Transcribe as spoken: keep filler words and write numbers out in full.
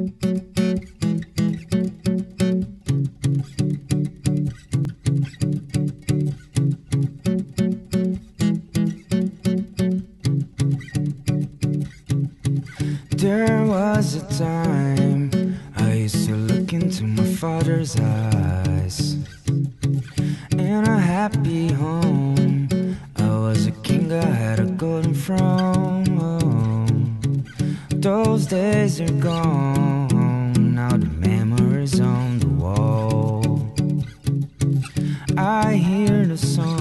There was a time I used to look into my father's eyes. In a happy home, I was a king, I had a golden throne. Those days are gone, now the memories on the wall. I hear the song